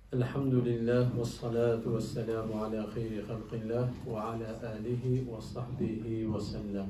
Elhamdülillah ve salatu ve selamu ala hayri halqillah ve ala alihi ve sahbihi ve sellem.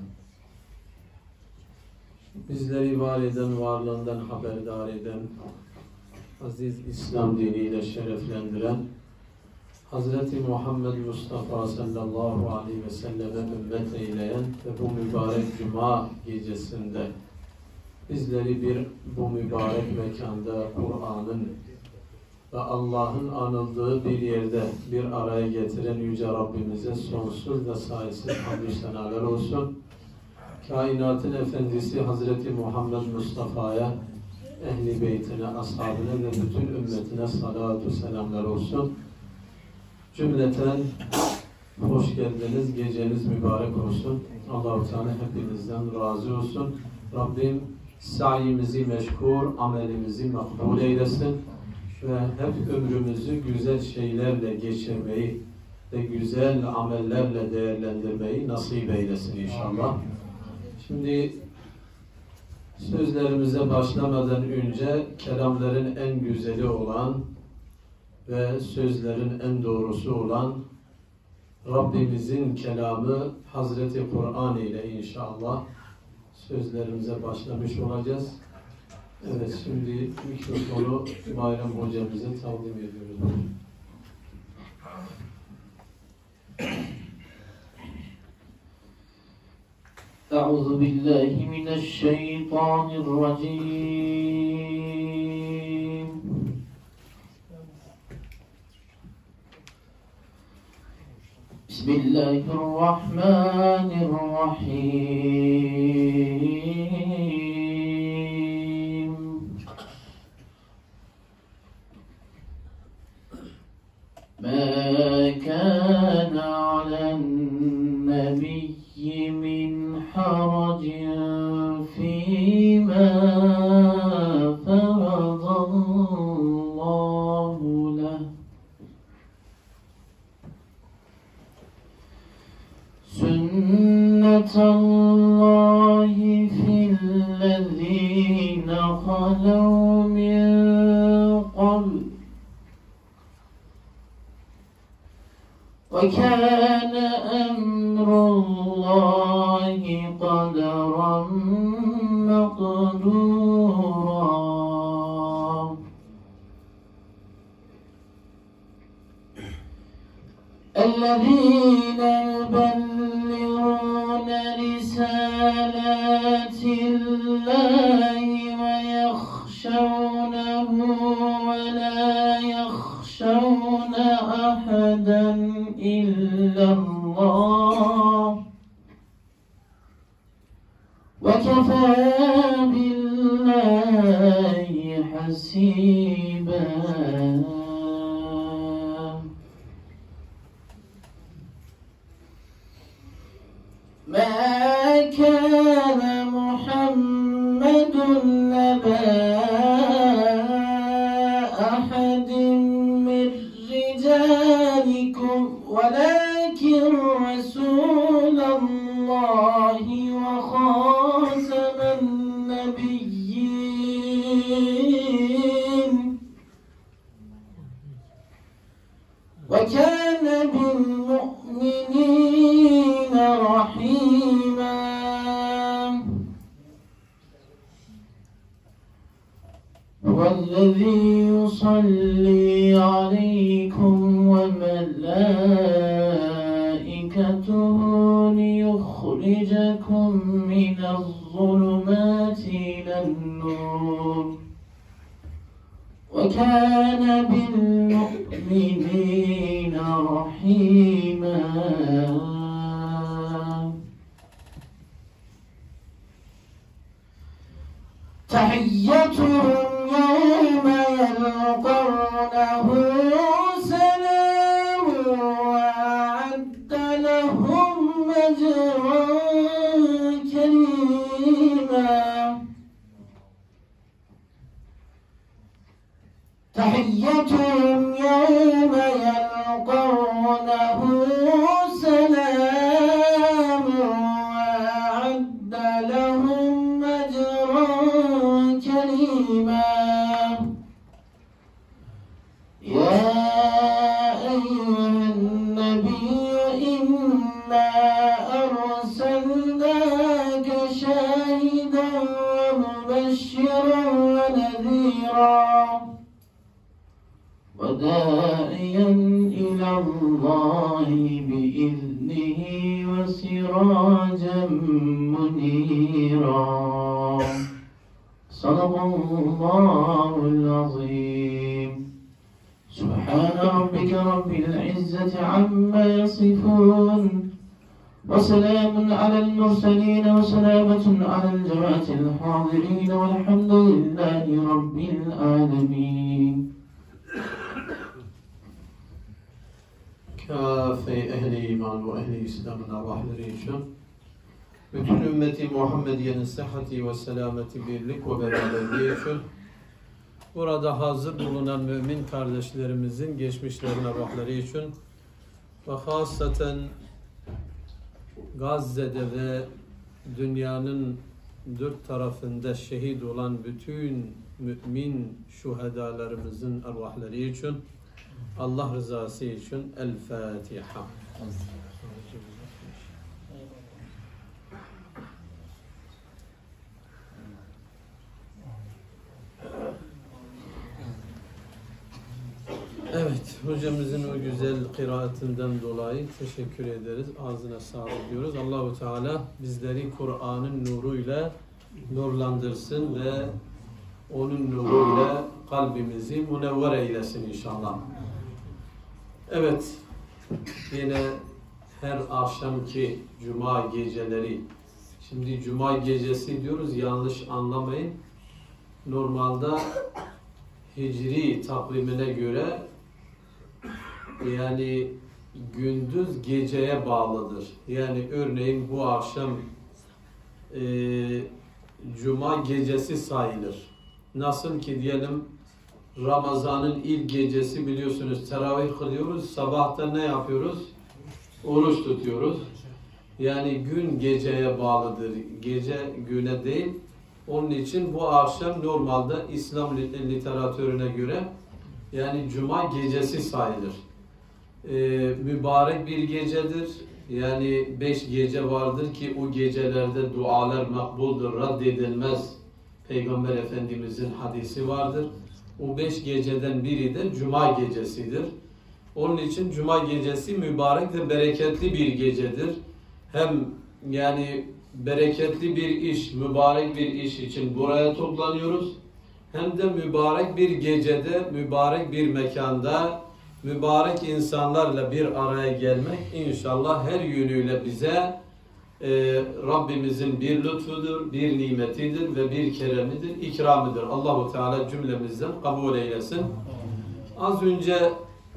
Bizleri var eden, varlığından haberdar eden, aziz İslam diniyle şereflendiren, Hazreti Muhammed Mustafa sallallahu aleyhi ve selleme ümmet eyleyen ve bu mübarek cuma gecesinde bizleri bu mübarek mekanda Kur'an'ın ve Allah'ın anıldığı bir yerde bir araya getiren Yüce Rabbimize sonsuz ve sayısız hamdü senalar olsun. Kainatın Efendisi Hazreti Muhammed Mustafa'ya, Ehl-i Beytine, ashabine ve bütün ümmetine salatu selamlar olsun. Cümleten hoş geldiniz, geceniz mübarek olsun. Allah-u Teala hepinizden razı olsun. Rabbim sayimizi meşkur, amelimizi makbul eylesin ve hep ömrümüzü güzel şeylerle geçirmeyi ve güzel amellerle değerlendirmeyi nasip eylesin inşallah. Şimdi sözlerimize başlamadan önce kelamların en güzeli olan ve sözlerin en doğrusu olan Rabbimizin kelamı Hazreti Kur'an ile inşallah sözlerimize başlamış olacağız. Evet, şimdi mikrofonu Bayram hocamıza takdim ediyoruz. Euzu billahi mineşşeytanirracim. Bismillahirrahmanirrahim. Ma kana alen nebiyyi min haracin fîmâ feradallahu leh. Sünnetallahi fillezîne halev min qabl. وَكَانَ أَمْرُ اللّٰهِ قَدَرًا مَقْدُورًا. الَّذ۪ينَ يُبَلِّغُونَ رِسَالَاتِ اللّٰهِ وَيَخْشَوْنَهُ وَلَا يَخْشَوْنَ أَحَدًا إِلَّا اللّٰهَ وَكَفَى بِاللّٰهِ حَسِيبًا. مَا كَانَ مُحَمَّدٌ أَبَا أَحَدٍ مِّن رِّجَالِكُمْ وَلَٰكِن رَّسُولَ اللَّهِ وَخَاتَمَ النَّبِيِّينَ وَكَانَ بِالْمُؤْمِنِينَ رَحِيمًا. هُوَ الَّذِي يُصَلِّي عَلَيْكُمْ وَمَلَائِكَتُهُ لِيُخْرِجَكُم مِّنَ الظُّلُمَاتِ إِلَى النُّورِ وَكَانَ بِالْمُؤْمِنِينَ رَحِيمًا. تحيتهم يوم يلقونه سلام وأعد لهم أجرا كريما. تحيتهم يوم يلقونه سلام وأعد لهم أجرا كريما. يا وداعيا إلى الله بإذنه وسراجا منيرا صدق الله العظيم. سبحان ربك رب العزة عما يصفون وسلام على المرسلين وسلامة على الجماعة الحاضرين والحمد لله رب العالمين. Kâfe ehli iman ve ehli İslam'ın arvahları için bütün ümmeti Muhammediye'nin sıhhati ve selameti, birlik ve beraberliği için burada hazır bulunan mümin kardeşlerimizin geçmişlerin arvahları için ve hasaten Gazze'de ve dünyanın dört tarafında şehit olan bütün mümin şuhedalarımızın arvahları için, Allah rızası için El Fatiha. Evet, hocamızın o güzel kıraatinden dolayı teşekkür ederiz. Ağzına sağlık diyoruz. Allahu Teala bizleri Kur'an'ın nuruyla nurlandırsın ve onun nuruyla kalbimizi münevver eylesin inşallah. Evet, yine her akşamki cuma geceleri, şimdi cuma gecesi diyoruz, yanlış anlamayın. Normalde hicri takvimine göre yani gündüz geceye bağlıdır. Yani örneğin bu akşam cuma gecesi sayılır. Nasıl ki diyelim Ramazan'ın ilk gecesi, biliyorsunuz teravih kılıyoruz. Sabahta ne yapıyoruz? Oruç tutuyoruz. Yani gün geceye bağlıdır. Gece güne değil. Onun için bu akşam normalde İslam literatürüne göre yani cuma gecesi sayılır. Mübarek bir gecedir. Yani 5 gece vardır ki o gecelerde dualar makbuldür, reddedilmez. Peygamber Efendimizin hadisi vardır. O 5 geceden biri de cuma gecesidir. Onun için cuma gecesi mübarek ve bereketli bir gecedir. Hem yani bereketli bir iş, mübarek bir iş için buraya toplanıyoruz. Hem de mübarek bir gecede, mübarek bir mekanda, mübarek insanlarla bir araya gelmek inşallah her yönüyle bize Rabbimizin bir lütfudur, bir nimetidir ve bir keremidir, ikramıdır. Allahu Teala cümlemizden kabul eylesin. Az önce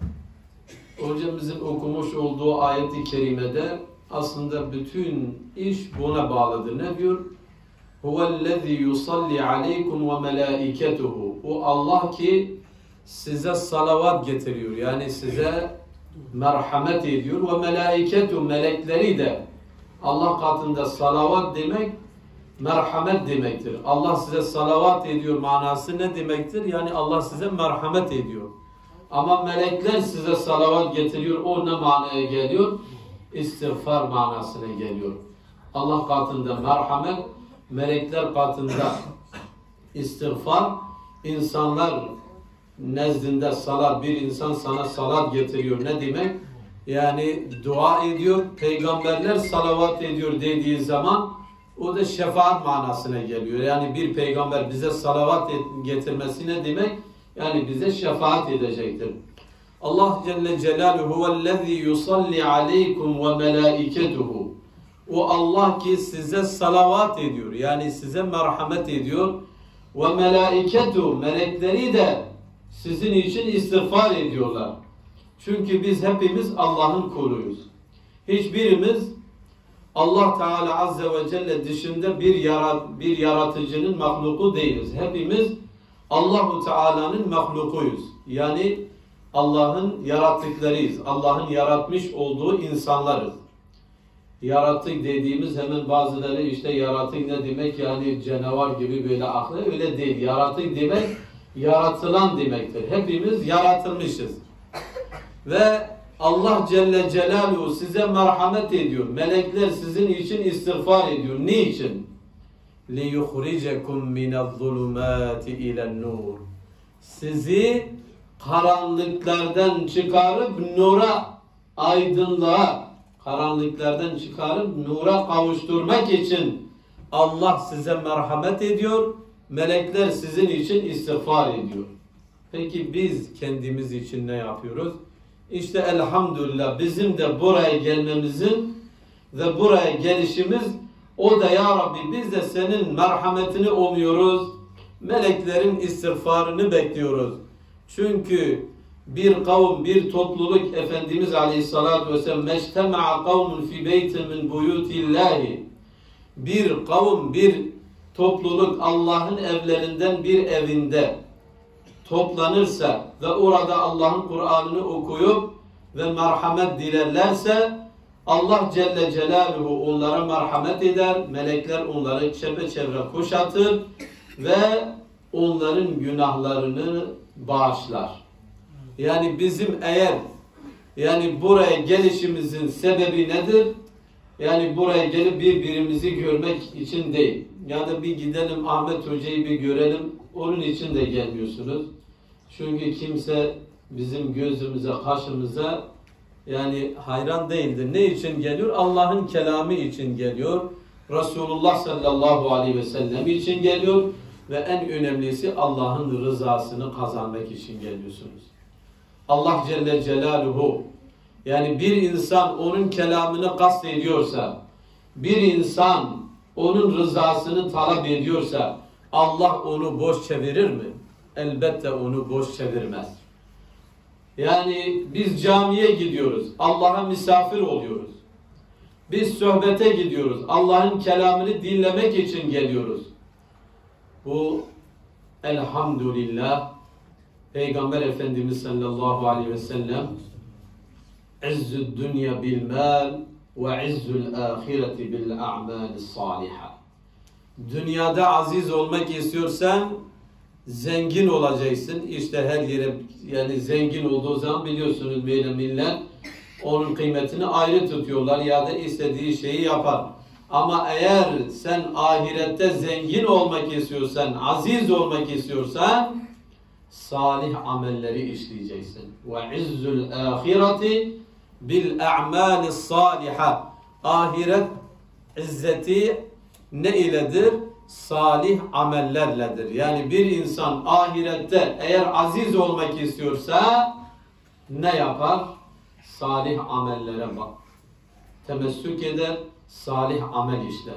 hocamızın okumuş olduğu ayet-i kerimede aslında bütün iş buna bağlıdır. Ne diyor? Huvellezî yusalli aleykum ve melâiketuhu. O Allah ki size salavat getiriyor. Yani size merhamet ediyor. Ve melâiketu, melekleri de Allah katında salavat demek merhamet demektir. Allah size salavat ediyor manası ne demektir? Yani Allah size merhamet ediyor. Ama melekler size salavat getiriyor. O ne manaya geliyor? İstiğfar manasına geliyor. Allah katında merhamet, melekler katında istiğfar, insanlar nezdinde salat, bir insan sana salat getiriyor. Ne demek? Yani dua ediyor, peygamberler salavat ediyor dediği zaman o da şefaat manasına geliyor. Yani bir peygamber bize salavat getirmesi ne demek? Yani bize şefaat edecektir. Allah Celle Celaluhu huvellezî yusalli aleykum ve melâiketuhu. O Allah ki size salavat ediyor. Yani size merhamet ediyor. Ve melâiketuhu, melekleri de sizin için istiğfar ediyorlar. Çünkü biz hepimiz Allah'ın kuluyuz. Hiçbirimiz Allah Teala Azze ve Celle dışında bir yaratıcının mahluku değiliz. Hepimiz Allahu Teala'nın mahlukuyuz. Yani Allah'ın yarattıklarıyız. Allah'ın yaratmış olduğu insanlarız. Yaratık dediğimiz hemen bazıları işte yaratık ne demek? Yani canavar gibi böyle aklı, öyle değil. Yaratık demek yaratılan demektir. Hepimiz yaratılmışız. Ve Allah Celle Celaluhu size merhamet ediyor. Melekler sizin için istiğfar ediyor. Niçin? لِيُخْرِجَكُمْ مِنَ الظُّلُمَاتِ اِلَى النُّورِ. Sizi karanlıklardan çıkarıp nura, aydınlığa, karanlıklardan çıkarıp nura kavuşturmak için Allah size merhamet ediyor, melekler sizin için istiğfar ediyor. Peki biz kendimiz için ne yapıyoruz? İşte elhamdülillah bizim de buraya gelmemizin ve buraya gelişimiz o da ya Rabbi biz de senin merhametini umuyoruz, meleklerin istiğfarını bekliyoruz. Çünkü bir kavm, bir topluluk Efendimiz Aleyhisselatü Vesselam meçtema'a kavmun fi beytin min buyutillahi, bir kavm, bir topluluk Allah'ın evlerinden bir evinde toplanırsa ve orada Allah'ın Kur'an'ını okuyup ve merhamet dilerlerse Allah Celle Celaluhu onlara merhamet eder, melekler onları çepeçevre kuşatır ve onların günahlarını bağışlar. Yani bizim eğer buraya gelişimizin sebebi nedir? Yani buraya gelip birbirimizi görmek için değil. Ya da bir gidelim Ahmet Hoca'yı bir görelim, onun için de gelmiyorsunuz. Çünkü kimse bizim gözümüze, kaşımıza yani hayran değildir. Ne için geliyor? Allah'ın kelamı için geliyor. Resulullah sallallahu aleyhi ve sellem için geliyor. Ve en önemlisi Allah'ın rızasını kazanmak için geliyorsunuz. Allah Celle Celaluhu, yani bir insan onun kelamını kastediyorsa, bir insan onun rızasını talep ediyorsa Allah onu boş çevirir mi? Elbette onu boş çevirmez. Yani biz camiye gidiyoruz, Allah'a misafir oluyoruz. Biz sohbete gidiyoruz, Allah'ın kelamını dinlemek için geliyoruz. Bu elhamdülillah Peygamber Efendimiz sallallahu aleyhi ve sellem İzzü'd dünya bil mal ve izzül ahireti bil a'mâlis saliha. Dünyada aziz olmak istiyorsan zengin olacaksın. İşte her yere yani zengin olduğu zaman biliyorsunuz böyle millet onun kıymetini ayrı tutuyorlar ya da istediği şeyi yapar. Ama eğer sen ahirette zengin olmak istiyorsan, aziz olmak istiyorsan salih amelleri işleyeceksin. Ve izzül ahireti bil a'malis saliha. Ahiret izzeti ne iledir? Salih amellerledir. Yani bir insan ahirette eğer aziz olmak istiyorsa ne yapar? Salih amellere bak. Temessük eder, salih amel işler.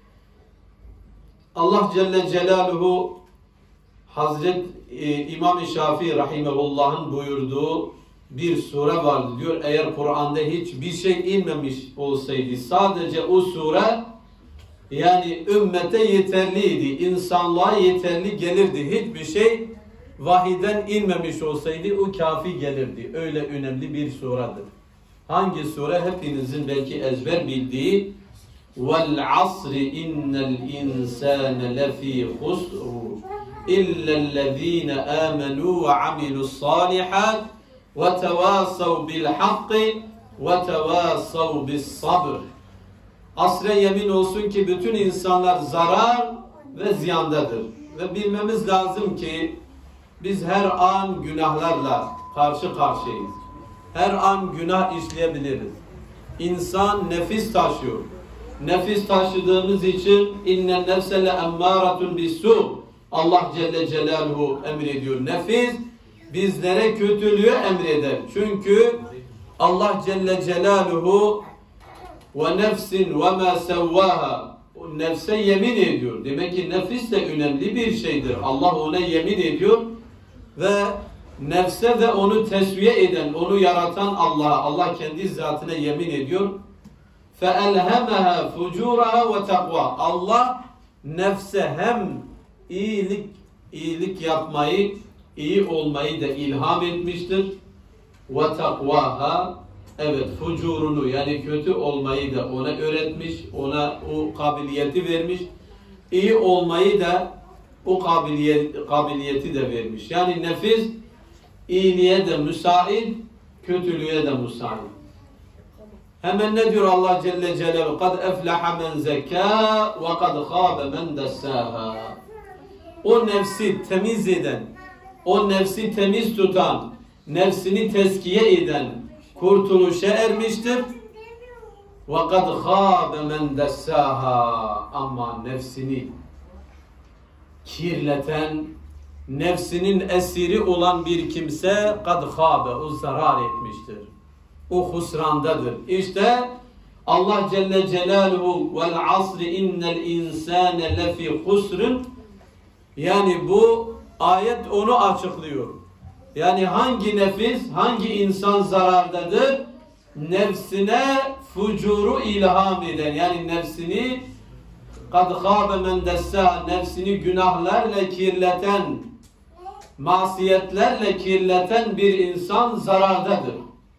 Allah Celle Celaluhu Hazret İmam-ı Şafii Rahimehullah'ın buyurduğu bir sure vardı diyor. Eğer Kur'an'da hiçbir şey inmemiş olsaydı sadece o sure yani ümmete yeterliydi, insanlığa yeterli gelirdi. Hiçbir şey vahiden inmemiş olsaydı o kafi gelirdi. Öyle önemli bir suredir. Hangi sure? Hepinizin belki ezber bildiği Vel asri innel insâne lefî husru illellezîne âmenû ve amilussâlihât ve tevâsav bilhakkı ve tevâsav bissabr. Asre yemin olsun ki bütün insanlar zarar ve ziyandadır. Ve bilmemiz lazım ki biz her an günahlarla karşı karşıyayız. Her an günah işleyebiliriz. İnsan nefis taşıyor. Nefis taşıdığımız için innen nefsele emmâratun bis-sû. Allah Celle Celaluhu emrediyor. Nefis bizlere kötülüğü emreder. Çünkü Allah Celle Celaluhu ve nefsin ve ma sevvaha, nefse yemin ediyor. Demek ki nefis de önemli bir şeydir. Allah ona yemin ediyor ve nefse de onu tesviye eden, onu yaratan Allah'a, Allah kendi zatına yemin ediyor. فَاَلْهَمَهَا فُجُورَهَا وَتَقْوَى. Allah nefse hem iyilik yapmayı, iyi olmayı da ilham etmiştir. وَتَقْوَاهَا, evet, fucurunu yani kötü olmayı da ona öğretmiş, ona o kabiliyeti vermiş. İyi olmayı da o kabiliyeti de vermiş. Yani nefis iyiliğe de müsait, kötülüğe de müsait. Hemen ne diyor Allah Celle Celaluhu? قَدْ اَفْلَحَ مَنْ زَكَّى وَقَدْ خَابَ مَنْ دَسَّاهَا. O nefsi temiz eden, o nefsi temiz tutan, nefsini tezkiye eden kurtuluşa ermiştir. وَقَدْ خَابَ مَنْ دَسَّاهَا Ama nefsini kirleten, nefsinin esiri olan bir kimse kad khâbe, o zarar etmiştir. O husrandadır. İşte Allah Celle Celaluhu vel asri innel insâne lefî husrun, yani bu ayet onu açıklıyor. Yani hangi nefis, hangi insan zarardadır? Nefsine fucuru ilham eden, yani nefsini kad khâbe men dessâ, nefsini günahlarla kirleten, masiyetlerle kirleten bir insan zarardadır.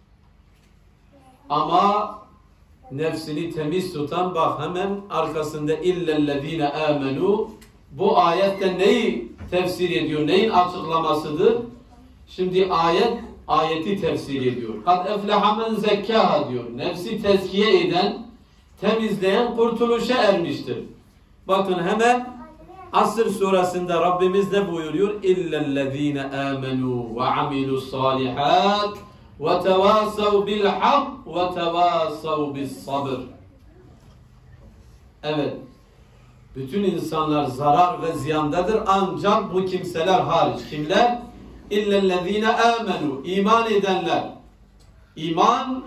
Ama nefsini temiz tutan, bak hemen arkasında illellezine amenu, bu ayette neyi tefsir ediyor, neyin açıklamasıdır? Şimdi ayeti tefsir ediyor. Kad efleha men zekkâha diyor. Nefsi tezkiye eden, temizleyen kurtuluşa ermiştir. Bakın hemen Asr surasında Rabbimiz ne buyuruyor? İllellezine amenu ve amilus salihat ve tevasav bil hak ve tevasav bis sabr. Evet. Bütün insanlar zarar ve ziyandadır ancak bu kimseler hariç. Kimler? İllellezine amenu. İman edenler. İman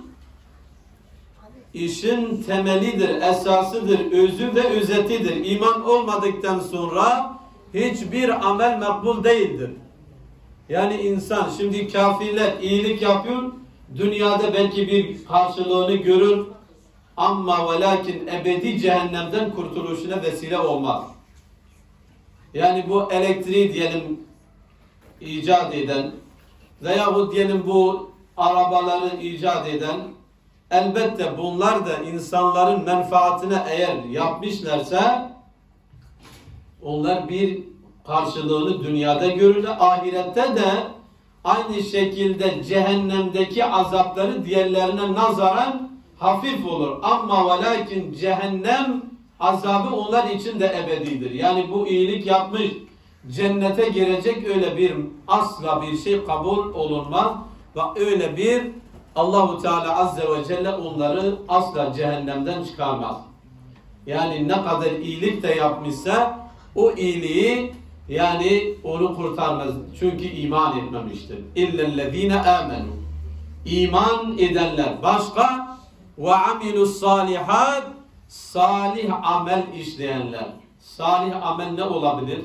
işin temelidir, esasıdır, özü ve özetidir. İman olmadıktan sonra hiçbir amel makbul değildir. Yani insan, şimdi kafirler iyilik yapıyor, dünyada belki bir karşılığını görür ama ve lakin ebedi cehennemden kurtuluşuna vesile olmaz. Yani bu elektriği diyelim icat eden veyahut diyelim bu arabaları icat eden, elbette bunlar da insanların menfaatine eğer yapmışlarsa onlar bir karşılığını dünyada görürler. Ahirette de aynı şekilde cehennemdeki azapları diğerlerine nazaran hafif olur. Ama ve lakin cehennem azabı onlar için de ebedidir. Yani bu iyilik yapmış, cennete girecek, öyle bir asla bir şey kabul olunmaz. Ve öyle bir Allahu Teala Azze ve Celle onları asla cehennemden çıkarmaz. Yani ne kadar iyilik de yapmışsa o iyiliği yani onu kurtarmaz. Çünkü iman etmemiştir. İllellezine amenu. İman edenler. Başka? Ve amilus salihat. Salih amel işleyenler. Salih amel ne olabilir?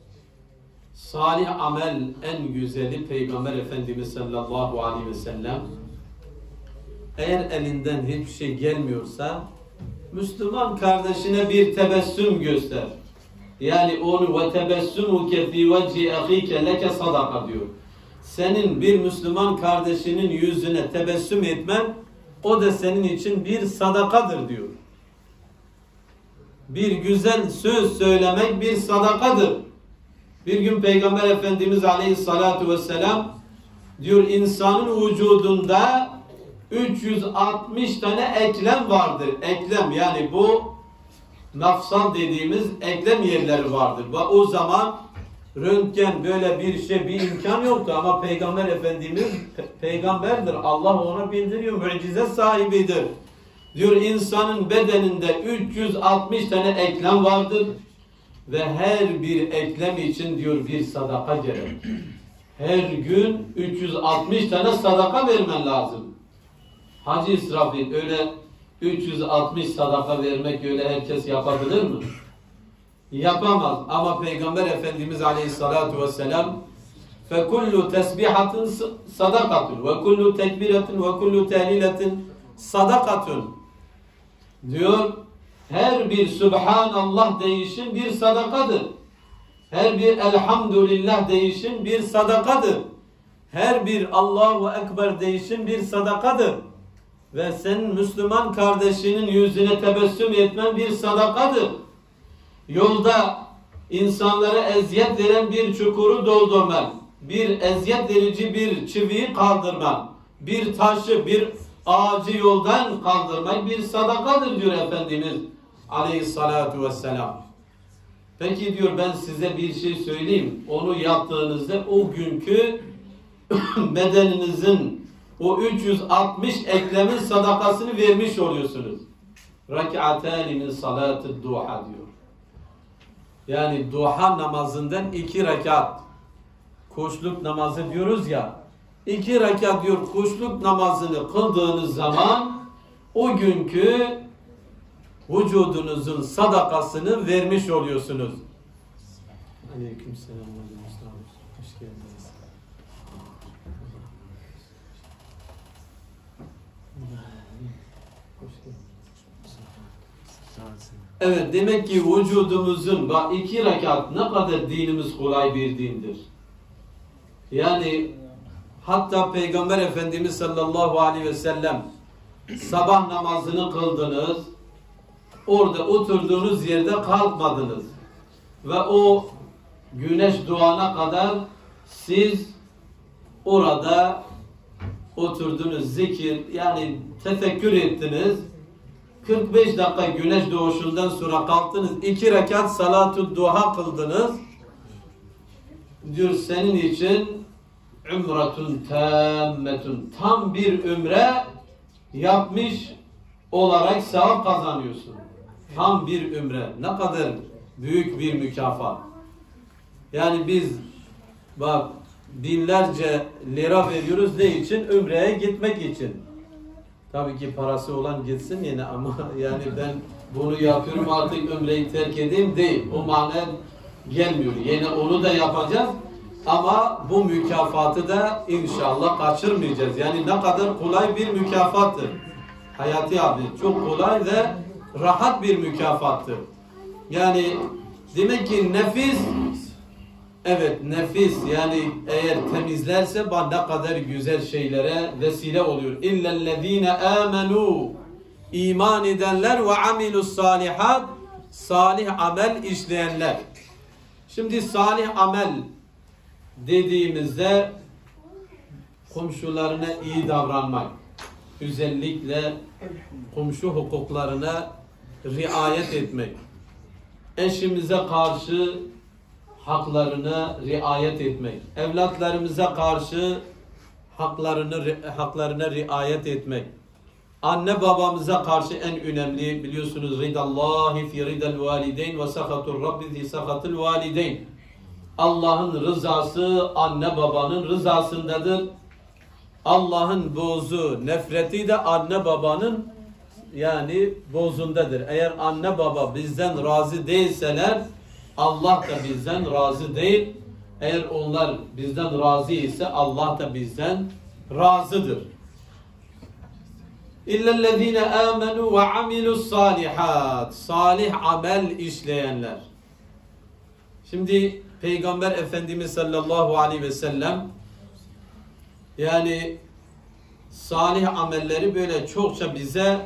Salih amel en güzeli Peygamber Efendimiz sallallahu aleyhi ve sellem, eğer elinden hiçbir şey gelmiyorsa Müslüman kardeşine bir tebessüm göster. Yani onu ve tebessumuke fi veci ahike leke sadaka diyor. Senin bir Müslüman kardeşinin yüzüne tebessüm etmen, o da senin için bir sadakadır diyor. Bir güzel söz söylemek bir sadakadır. Bir gün Peygamber Efendimiz Aleyhissalatu vesselam diyor, insanın vücudunda 360 tane eklem vardır. Eklem, yani bu mafsal dediğimiz eklem yerleri vardır. Ve o zaman röntgen böyle bir şey, bir imkan yoktu ama Peygamber Efendimiz peygamberdir. Allah ona bildiriyor, mucize sahibidir. Diyor insanın bedeninde 360 tane eklem vardır. Ve her bir eklem için diyor bir sadaka gerek. Her gün 360 tane sadaka vermen lazım. Hacı İsrafil, öyle 360 sadaka vermek öyle herkes yapabilir mi? Yapamaz. Ama Peygamber Efendimiz Aleyhissalatu vesselam فَكُلُّ تَسْبِحَةٍ صَدَقَةٌ وَكُلُّ تَكْبِرَةٍ وَكُلُّ تَهْلِيلَةٍ صَدَقَةٌ diyor. Her bir Subhanallah deyişin bir sadakadır. Her bir Elhamdülillah deyişin bir sadakadır. Her bir Allahu Ekber deyişin bir sadakadır. Ve senin Müslüman kardeşinin yüzüne tebessüm etmen bir sadakadır. Yolda insanlara eziyet veren bir çukuru doldurman, bir eziyet verici bir çiviyi kaldırman, bir taşı, bir ağacı yoldan kaldırmak bir sadakadır diyor Efendimiz Aleyhissalatu vesselam. Peki diyor ben size bir şey söyleyeyim. Onu yaptığınızda o günkü bedeninizin o 360 eklemin sadakasını vermiş oluyorsunuz. Rak'atani min salatid duha diyor. Yani duha namazından 2 rekat. Kuşluk namazı diyoruz ya. 2 rekat diyor kuşluk namazını kıldığınız zaman o günkü vücudunuzun sadakasını vermiş oluyorsunuz. Aleykümselam. Hoş geldiniz. Evet, demek ki vücudumuzun bak 2 rekat ne kadar dinimiz kolay bir dindir. Yani hatta Peygamber Efendimiz sallallahu aleyhi ve sellem sabah namazını kıldınız, orada oturduğunuz yerde kalkmadınız ve o güneş doğana kadar siz orada oturdunuz, zikir yani tefekkür ettiniz. 45 dakika güneş doğuşundan sonra kalktınız, 2 rekat salatü duha kıldınız. Diyor senin için ümretun tammetun, tam bir ümre yapmış olarak sevap kazanıyorsun. Tam bir ümre. Ne kadar büyük bir mükafat. Yani biz bak binlerce lira veriyoruz ne için? Ümreye gitmek için. Tabii ki parası olan gitsin yine ama yani ben bunu yapıyorum artık ümreyi terk edeyim değil. O mana gelmiyor. Yine onu da yapacağız ama bu mükafatı da inşallah kaçırmayacağız. Yani ne kadar kolay bir mükafattır. Hayati abi çok kolay ve rahat bir mükafattır. Yani demek ki nefis, evet nefis yani eğer temizlerse bana ne kadar güzel şeylere vesile oluyor. İllellezine amenu, iman edenler ve amilus salihat, salih amel işleyenler. Şimdi salih amel dediğimizde komşularına iyi davranmak, özellikle komşu hukuklarına riayet etmek, eşimize karşı haklarına riayet etmek, evlatlarımıza karşı haklarına riayet etmek, anne babamıza karşı en önemli biliyorsunuz ridallahi fi ridal valideyn ve sakatur rabbi fi sakatul valideyn. Allah'ın rızası anne babanın rızasındadır. Allah'ın bozu, nefreti de anne babanın yani bozundadır. Eğer anne baba bizden razı değilseler Allah da bizden razı değil. Eğer onlar bizden razı ise Allah da bizden razıdır. İllellezine amenu ve amilus salihat. Salih amel işleyenler. Şimdi Peygamber Efendimiz sallallahu aleyhi ve sellem yani salih amelleri böyle çokça bize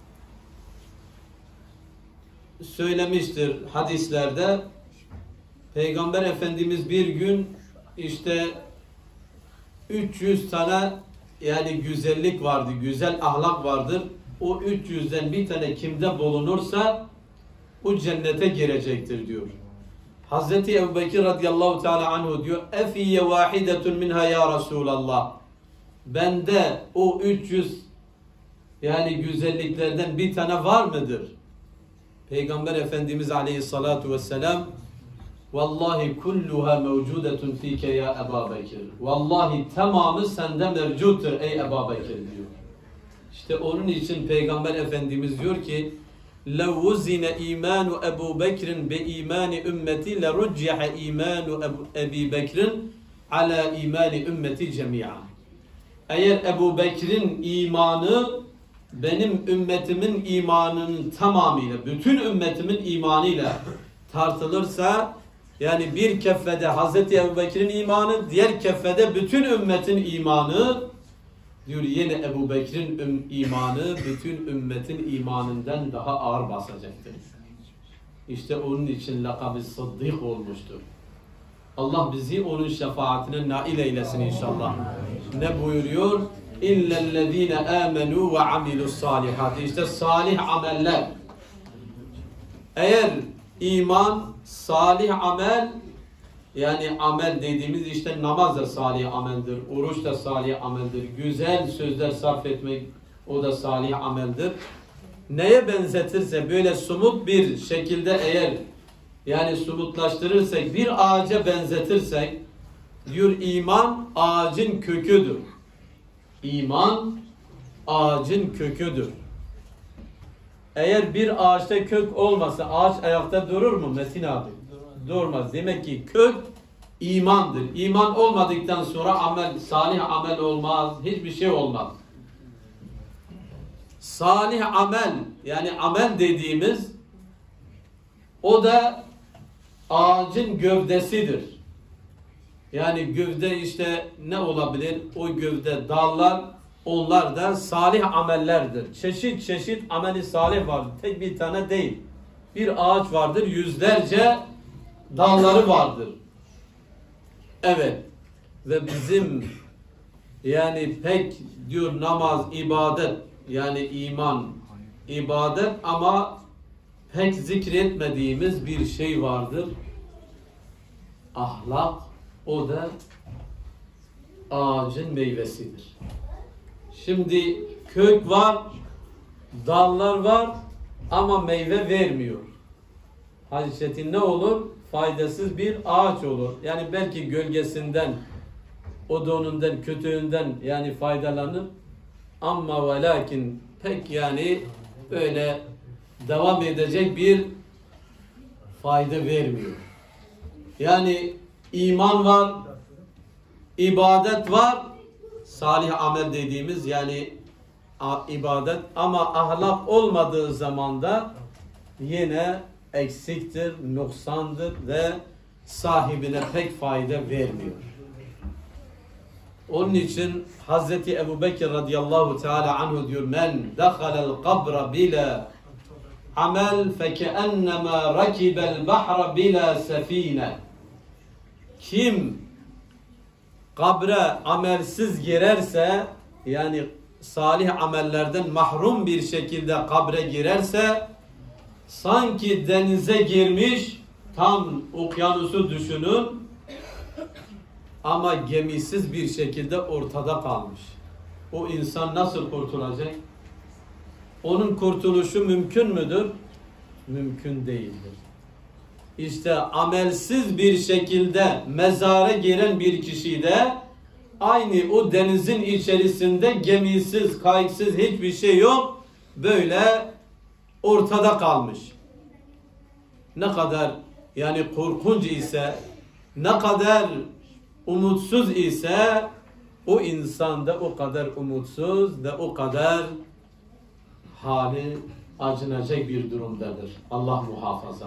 söylemiştir hadislerde. Peygamber Efendimiz bir gün işte 300 tane yani güzellik vardı, güzel ahlak vardır. O 300'den bir tane kimde bulunursa o cennete girecektir diyor. Hazreti Ebubekir radıyallahu teala anhu diyor efiyye vahidetun minha ya Resulallah. Bende o 300 yani güzelliklerden bir tane var mıdır? Peygamber Efendimiz aleyhissalatu vesselam vallahi kulluha mevcudetun fike ya Ebu Bekir. Vallahi tamamı sende mevcuttur ey Ebu Bekir diyor. İşte onun için Peygamber Efendimiz diyor ki لَوْوُزِنَ اِيمَانُ اَبُوا بَكْرٍ بِاِيمَانِ اُمَّتِ لَرُجِّحَ اِيمَانُ اَبِي بَكْرٍ عَلَى اِيمَانِ اُمَّتِ جَمِيعًا. Eğer Ebu Bekir'in imanı benim ümmetimin imanının tamamıyla, bütün ümmetimin imanıyla tartılırsa, yani bir keffede Hazreti Ebu Bekir'in imanı, diğer keffede bütün ümmetin imanı, diyor yine Ebu Bekir'in imanı bütün ümmetin imanından daha ağır basacaktır. İşte onun için lakabı Sıddık olmuştur. Allah bizi onun şefaatine nail eylesin inşallah. Ne buyuruyor? İllellezine amenu ve amilus salihat. İşte salih ameller. Eğer iman salih amel, yani amel dediğimiz işte namaz da salih ameldir, oruç da salih ameldir, güzel sözler sarf etmek o da salih ameldir. Neye benzetirse böyle somut bir şekilde eğer yani somutlaştırırsak, bir ağaca benzetirsek diyor iman ağacın köküdür. İman ağacın köküdür. Eğer bir ağaçta kök olmasa ağaç ayakta durur mu Metin abi? Durmaz. Demek ki kök imandır. İman olmadıktan sonra amel, salih amel olmaz. Hiçbir şey olmaz. Salih amel, yani amel dediğimiz o da ağacın gövdesidir. Yani gövde işte ne olabilir? O gövde dallar, onlar da salih amellerdir. Çeşit çeşit ameli salih vardır. Tek bir tane değil. Bir ağaç vardır, yüzlerce dalları vardır. Evet. Ve bizim yani pek diyor namaz, ibadet, yani iman, ibadet ama pek zikretmediğimiz bir şey vardır. Ahlak, o da ağacın meyvesidir. Şimdi kök var, dallar var ama meyve vermiyor. Haşyetin ne olur? Faydasız bir ağaç olur. Yani belki gölgesinden, odunundan, kötüğünden yani faydalanır. Ama ve lakin pek yani böyle devam edecek bir fayda vermiyor. Yani iman var, ibadet var, salih amel dediğimiz yani ibadet ama ahlak olmadığı zaman da yine eksiktir, noksandır ve sahibine pek fayda vermiyor. Onun için Hazreti Ebu Bekir radıyallahu teala anhu diyor men dakhalel kabra bila amel fekeennema rakibel bahra bila sefine. Kim kabre amelsiz girerse yani salih amellerden mahrum bir şekilde kabre girerse sanki denize girmiş, tam okyanusu düşünün ama gemisiz bir şekilde ortada kalmış. O insan nasıl kurtulacak? Onun kurtuluşu mümkün müdür? Mümkün değildir. İşte amelsiz bir şekilde mezara giren bir kişi de aynı o denizin içerisinde gemisiz, kayıksız hiçbir şey yok. Böyle ortada kalmış. Ne kadar yani korkunç ise, ne kadar umutsuz ise o insan da o kadar umutsuz ve o kadar hali acınacak bir durumdadır. Allah muhafaza.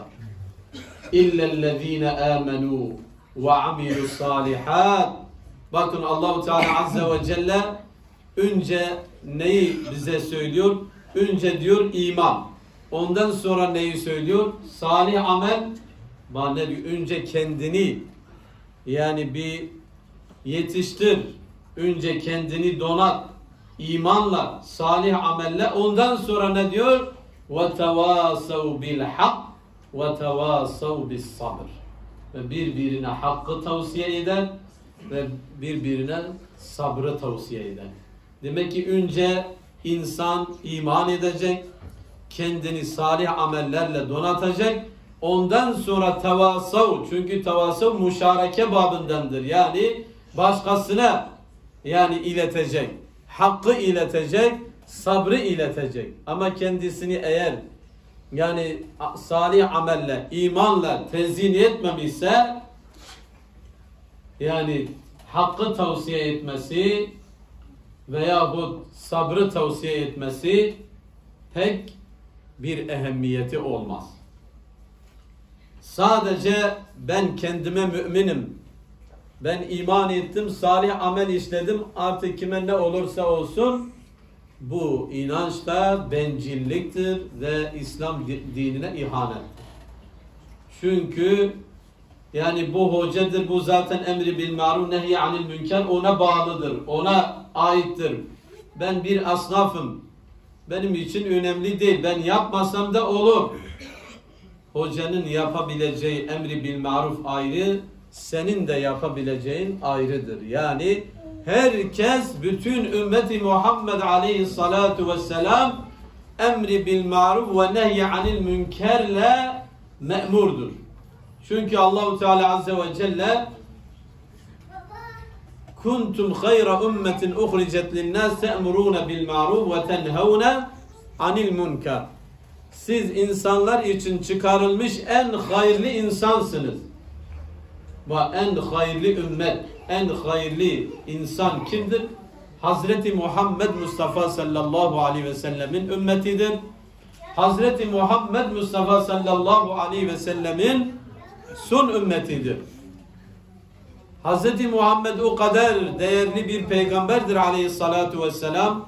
İllellezine amenu ve amilus salihat. Bakın Allahu Teala azze ve celle önce neyi bize söylüyor? Önce diyor iman. Ondan sonra neyi söylüyor? Salih amel. Bana diyor? Önce kendini yani bir yetiştir. Önce kendini donat. İmanla, salih amelle. Ondan sonra ne diyor? وَتَوَاسَوْ بِالْحَقِّ وَتَوَاسَوْ بِالصَّبْرِ. Ve birbirine hakkı tavsiye eder ve birbirine sabrı tavsiye eder. Demek ki önce insan iman edecek, kendini salih amellerle donatacak. Ondan sonra tevasav, çünkü tevasav müşareke babındandır. Yani başkasına yani iletecek, hakkı iletecek, sabrı iletecek. Ama kendisini eğer yani salih amelle, imanla tezyin etmemişse yani hakkı tavsiye etmesi veyahut sabrı tavsiye etmesi pek bir ehemmiyeti olmaz. Sadece ben kendime müminim, ben iman ettim, salih amel işledim, artık kime ne olursa olsun, bu inançta bencilliktir ve İslam dinine ihanet. Çünkü yani bu hocadır, bu zaten emri bil maruf nehy anil münker, ona bağlıdır, ona aittir. Ben bir asnafım, benim için önemli değil, ben yapmasam da olur. hocanın yapabileceği emri bil maruf ayrı, senin de yapabileceğin ayrıdır. Yani herkes, bütün ümmeti Muhammed aleyhissalatu vesselam emri bil maruf ve nehy anil münkerle me'murdur. Çünkü Allahu Teala azze ve celle kuntum hayra ummetin uhricet linnas te'muruna bil maruf ve tenhavuna anil münker. Siz insanlar için çıkarılmış en hayırlı insansınız. Ve en hayırlı ümmet, en hayırlı insan kimdir? Hazreti Muhammed Mustafa sallallahu aleyhi ve sellemin ümmetidir. Hazreti Muhammed Mustafa sallallahu aleyhi ve sellemin son ümmetidir. Hazreti Muhammed o kadar değerli bir peygamberdir aleyhissalatu vesselam.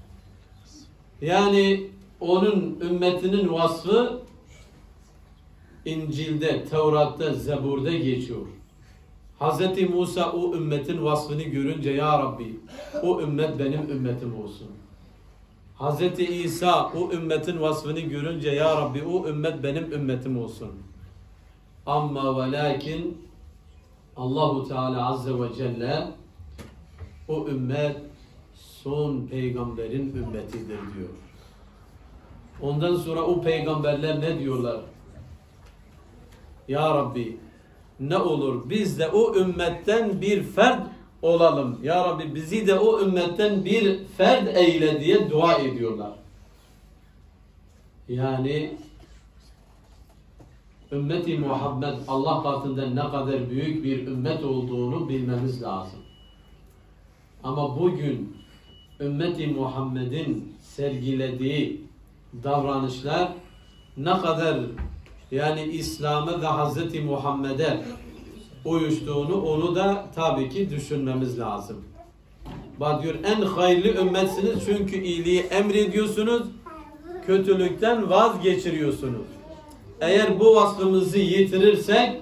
Yani onun ümmetinin vasfı İncil'de, Tevrat'ta, Zebur'da geçiyor. Hazreti Musa o ümmetin vasfını görünce ya Rabbi o ümmet benim ümmetim olsun. Hazreti İsa o ümmetin vasfını görünce ya Rabbi o ümmet benim ümmetim olsun. Amma ve lakin Allahu Teala azze ve celle o ümmet son peygamberin ümmetidir diyor. Ondan sonra o peygamberler ne diyorlar? Ya Rabbi ne olur biz de o ümmetten bir fert olalım. Ya Rabbi bizi de o ümmetten bir fert eyle diye dua ediyorlar. Yani ümmeti Muhammed Allah katında ne kadar büyük bir ümmet olduğunu bilmemiz lazım. Ama bugün ümmeti Muhammed'in sergilediği davranışlar ne kadar yani İslam'a ve Hazreti Muhammed'e uyuştuğunu onu da tabii ki düşünmemiz lazım. Bak diyor en hayırlı ümmetsiniz çünkü iyiliği emrediyorsunuz, kötülükten vazgeçiriyorsunuz. Eğer bu vasfımızı yitirirsek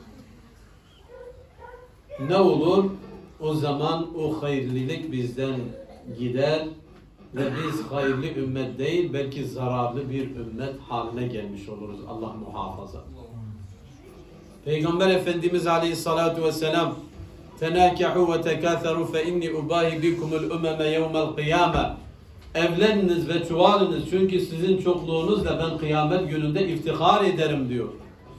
ne olur? O zaman o hayırlılık bizden gider ve biz hayırlı ümmet değil belki zararlı bir ümmet haline gelmiş oluruz. Allah muhafaza. Peygamber Efendimiz Aleyhissalatu vesselam tenâkehû ve tekâtherû fe inni ubâhi bikumul umeme yevmel kıyâme. Evleniniz ve çoğalınız çünkü sizin çokluğunuzla ben kıyamet gününde iftihar ederim diyor.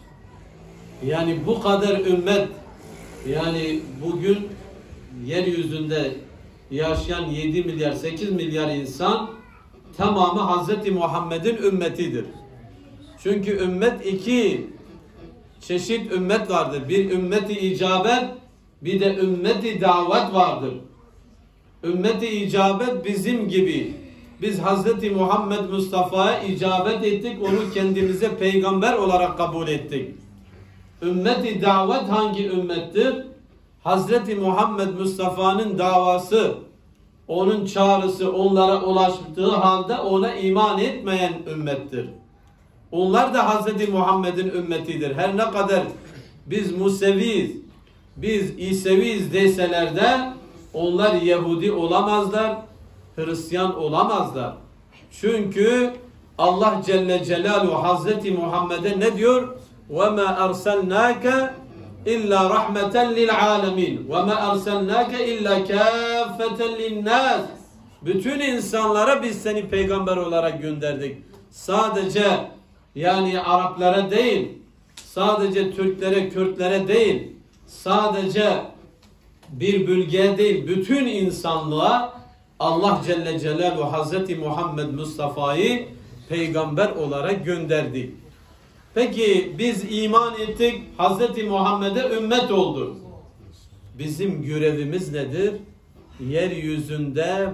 Yani bu kadar ümmet, yani bugün yeryüzünde yaşayan 7 milyar 8 milyar insan tamamı Hazreti Muhammed'in ümmetidir. Çünkü ümmet iki çeşit ümmet vardır. Bir ümmeti icabet, bir de ümmeti davet vardır. Ümmeti icabet bizim gibi. Biz Hazreti Muhammed Mustafa'ya icabet ettik, onu kendimize peygamber olarak kabul ettik. Ümmeti davet hangi ümmettir? Hazreti Muhammed Mustafa'nın davası, onun çağrısı onlara ulaştığı halde ona iman etmeyen ümmettir. Onlar da Hazreti Muhammed'in ümmetidir. Her ne kadar biz Museviyiz, biz İseviyiz deseler de onlar Yahudi olamazlar, Hristiyan olamazlar. Çünkü Allah Celle Celaluhu Hazreti Muhammed'e ne diyor? وَمَا أَرْسَلْنَاكَ İlla rahmeten lil alemin. Ve ma arsalnake illa kâffeten linnas. Bütün insanlara biz seni peygamber olarak gönderdik. Sadece yani Araplara değil, sadece Türklere, Kürtlere değil, sadece bir bölgeye değil, bütün insanlığa Allah Celle Celaluhu Hazreti Muhammed Mustafa'yı peygamber olarak gönderdi. Peki biz iman ettik, Hazreti Muhammed'e ümmet olduk. Bizim görevimiz nedir? Yeryüzünde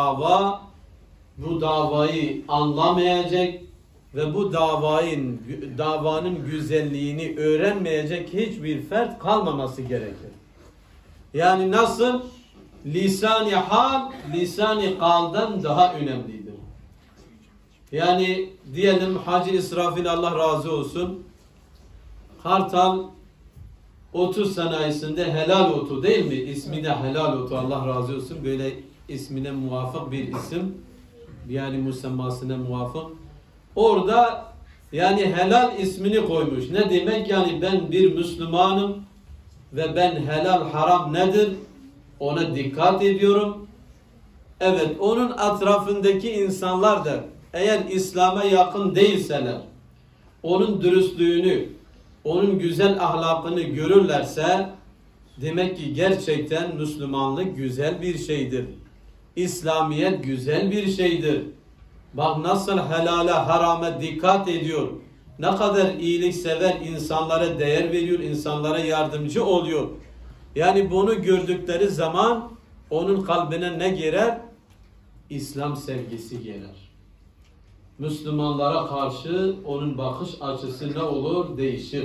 bu davayı anlamayacak ve bu davanın güzelliğini öğrenmeyecek hiçbir fert kalmaması gerekir. Yani nasıl? Lisan-ı hal, lisan-ı kaldan daha önemlidir. Yani diyelim Hacı İsrafil Allah razı olsun, Kartal otu sanayisinde helal otu değil mi? İsmi de helal otu, Allah razı olsun. Böyle ismine muvafık bir isim, yani musemmasına muvafık. Orada Yani helal ismini koymuş. Ne demek? Yani ben bir Müslümanım ve ben helal haram nedir? Ona dikkat ediyorum. Evet, onun etrafındaki insanlar da eğer İslam'a yakın değilseler, onun dürüstlüğünü, onun güzel ahlakını görürlerse, demek ki gerçekten Müslümanlık güzel bir şeydir. İslamiyet güzel bir şeydir. Bak nasıl helale, harama dikkat ediyor. Ne kadar iyiliksever, insanlara değer veriyor, insanlara yardımcı oluyor. Yani bunu gördükleri zaman onun kalbine ne girer? İslam sevgisi gelir. Müslümanlara karşı onun bakış açısı ne olur? Değişir.